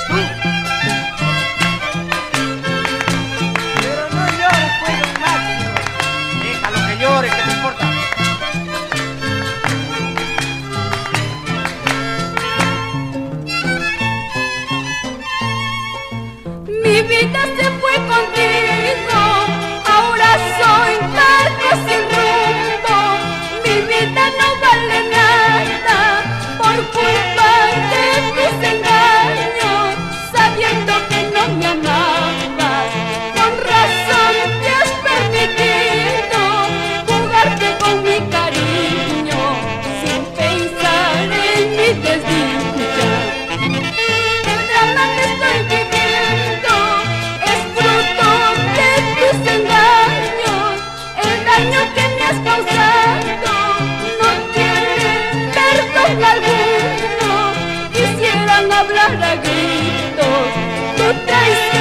eres tú. Pero no llores, pues, don Máximo. Déjalo que llore, ¿qué te importa? Mi vida se fue contigo, ahora soy barco sin rumbo. Mi vida no vale nada por culpa de tus engaños, sabiendo que no me amabas. Con razón te has permitido jugarte con mi cariño, sin pensar en mi desdicha. El drama que estoy viviendo es fruto de tus engaños. El daño que me has causado no tiene perdón alguno. Quisieran hablar a gritos tu traición.